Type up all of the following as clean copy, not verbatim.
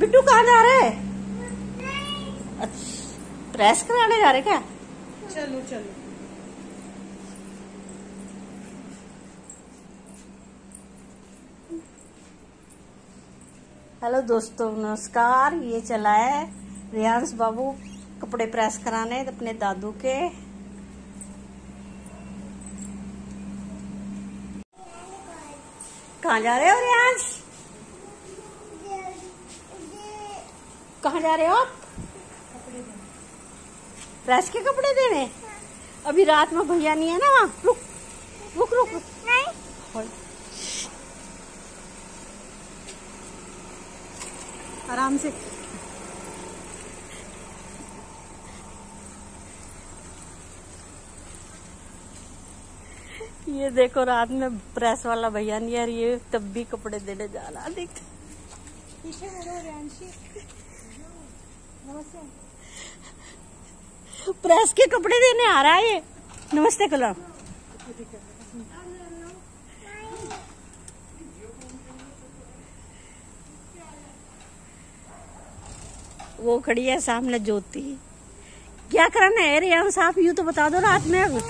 बिट्टू कहाँ जा रहे हैं? अच्छा, प्रेस कराने जा रहे क्या? चलो चलो। हेलो दोस्तों, नमस्कार। ये चला है रियांश बाबू कपड़े प्रेस कराने अपने दादू के। कहाँ जा रहे हो रियांश? कहाँ जा रहे हो आप? प्रेस के कपड़े देने? अभी रात में भैया नहीं है ना वहाँ। रुक रुक रुक रुक। नहीं, आराम से। ये देखो, रात में प्रेस वाला भैया नहीं है, ये तब भी कपड़े देने जा रहा। देख पीछे नमस्ते। प्रेस के कपड़े देने आ रहा है ये। नमस्ते कलम। वो खड़ी है सामने ज्योति। क्या करना है रियांश साहब, यूँ तो बता दो रात में। अब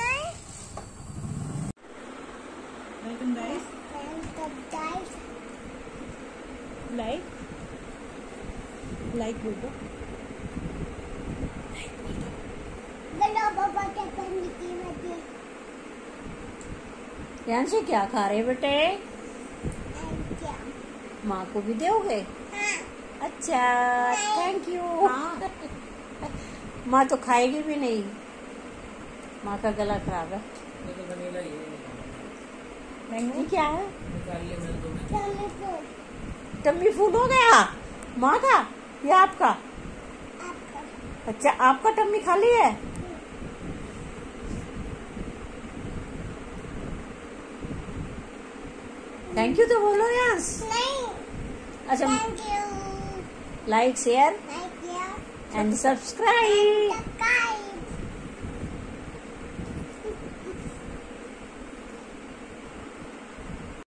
लाइक बोल दो। रियांश क्या खा रहे बेटे? माँ को भी दोगे? अच्छा, थैंक यू। माँ तो खाएगी भी नहीं, माँ का गला खराब है। ये क्या है? टम्मी फूल हो गया माँ का या आपका? अच्छा, आपका टम्मी खाली है? थैंक यू तो बोलो रियांश। अच्छा, like, share and subscribe.